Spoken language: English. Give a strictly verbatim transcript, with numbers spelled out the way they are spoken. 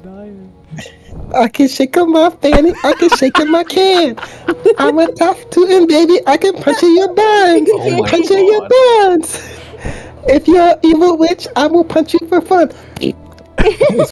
dying. I can shake in my fanny, I can shake in my can. I'm a tough tootin' baby, I can punch in your buns. Oh my punch in your God. buns. If you're an evil witch, I will punch you for fun.